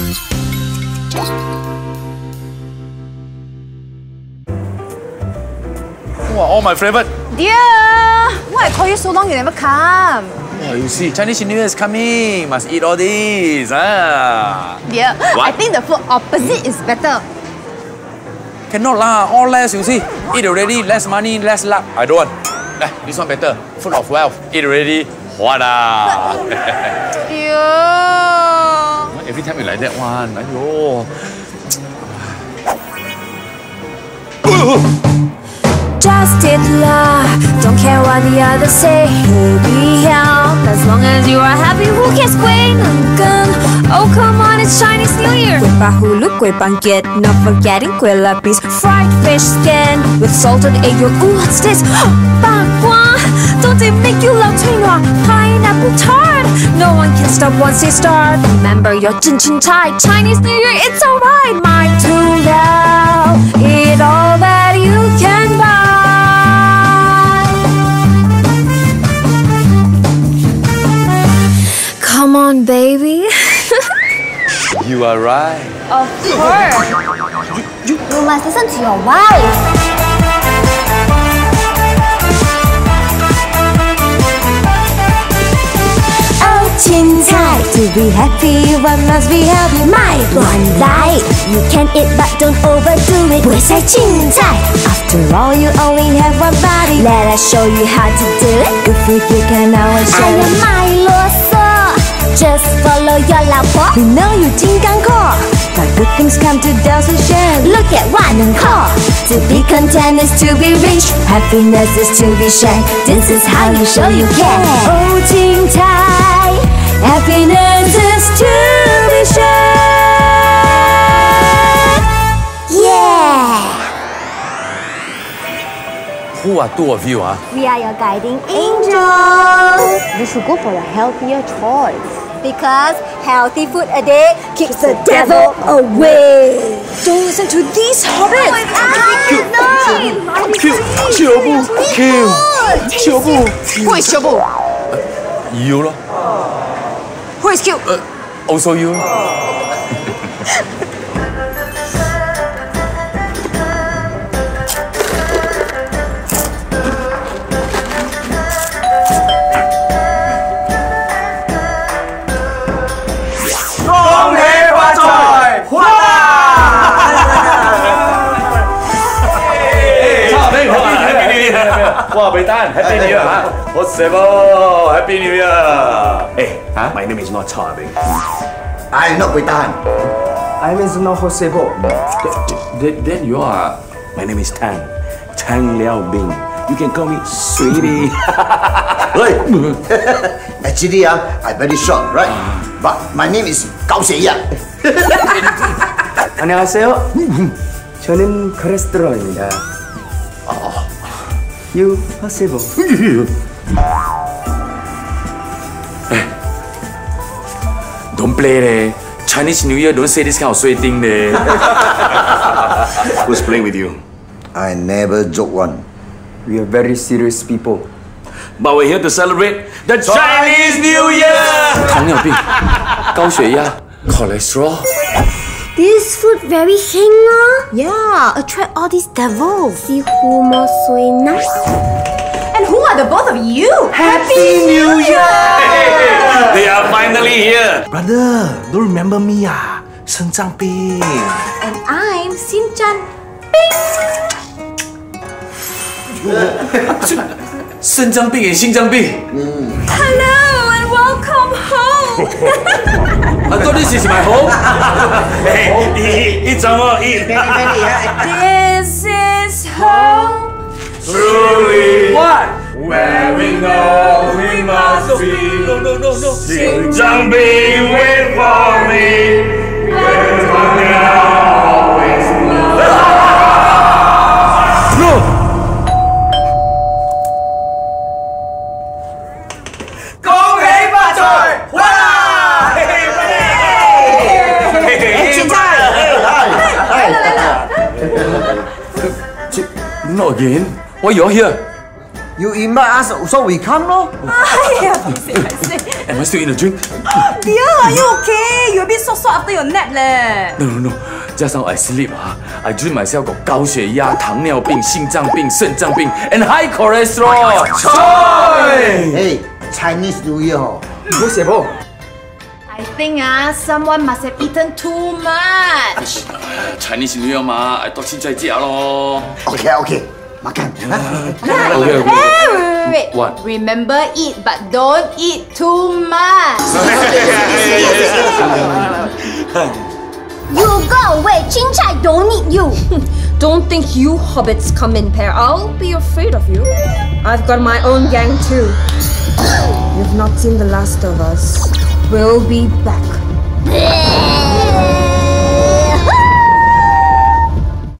Wow, all my favorite. Dear, why I call you so long you never come? Wow, you see, Chinese New Year is coming. Must eat all this. Dear, What? I think the food opposite is better. Cannot lah, all less, you see. Eat already, less money, less luck. I don't want. This one better. Food of wealth. Eat already. Wada. Dear. Every time you like that one. Aiyo. Just it love, don't care what the others say. He'll be help as long as you are happy. Who cares? Kueh Nengken. Oh come on, it's Chinese New Year. Kueh Bahulu, Kueh Bangkit, not forgetting Kueh Lapis. Fried fish skin with salted egg yolk. Ooh, what's this? Bak Kwa. Don't they make you love Taiwan? Pineapple tart. No one can stop once they start. Remember your Jin Chin Chai. Chinese New Year, it's alright. My true love, eat all that you can buy. Come on, baby. You are right. Of course. You must listen to your wife. Oh, Chin Cai, to be happy, one must be healthy. My one life, you can eat but don't overdo it. 不会晒青菜. After all, you only have one body. Let us show you how to do it. If we can always show you. 哎呀，卖啰嗦. Just follow your 老婆. We know you 金刚core. But good things come to those who share. Look at one and call. To be content is to be rich. Happiness is to be shared. This is how you show you care. Oh, Chin Cai, happiness is to be shared. Yeah. Who are two of you, We are your guiding angels. You should go for a healthier choice. Because healthy food a day keeps the devil away. Don't listen to these hobbits. Who is Shobu? You lor. Who is cute? Also you. Wow, Beitan, Happy New Year, huh? What's up? Happy New Year. Hey, my name is not Cha Bing. I'm not Beitan. I is not Josebo. Then you are. My name is Tang Liao Bing. You can call me Sweetie. Actually, I'm very short, right? But my name is Gao Xie. 안녕하세요. 저는 콜레스테롤입니다. You possible. Don't play leh. Chinese New Year, don't say this kind of sweet thing leh. Who's playing with you? I never joke one. We are very serious people. But we're here to celebrate the Chinese New Year. 糖尿病、高血压、cholesterol. This food very heng Yeah, attract all these devils. See who more sui nice. And who are the both of you? Happy New Year! They are finally here. Brother, don't remember me Shen Zhang Bing. And I'm Xin Chan. 肾脏病也心脏病。 Hello and welcome home. I thought this is my home. Hey, eat some more, eat. This is home. Truly. What? Where we know we must be. No. Xin Zhang Bing, wait for me. Wait for me, always love. No. 恭喜發財！哇！ 青菜。 Not again. Why you're here? You invite us, so we come, no? Am I still in the drink? Dear, are you okay? You're a bit sot after your nap leh. No. Just now I sleep, I dream myself got 高血压、糖尿病、心脏病、肾脏病 and high cholesterol. Hey, Chinese New Year. Bố sẽ bố. I think someone must have eaten too much. Chinese New Year 嘛，I 到现在家咯。 Okay, makan. Okay. Wait. What? Remember, eat but don't eat too much. You go away. Chincai don't need you. Don't think you hobbits come in pair. I'll be afraid of you. I've got my own gang too. You've not seen the last of us. We'll be back.